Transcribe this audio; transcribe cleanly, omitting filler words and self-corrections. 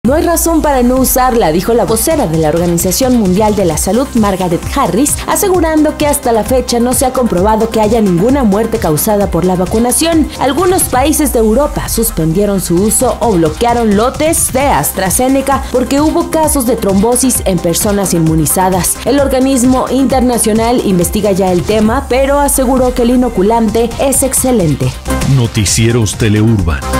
No hay razón para no usarla, dijo la vocera de la Organización Mundial de la Salud, Margaret Harris, asegurando que hasta la fecha no se ha comprobado que haya ninguna muerte causada por la vacunación. Algunos países de Europa suspendieron su uso o bloquearon lotes de AstraZeneca porque hubo casos de trombosis en personas inmunizadas. El organismo internacional investiga ya el tema, pero aseguró que el inoculante es excelente. Noticieros Teleurban.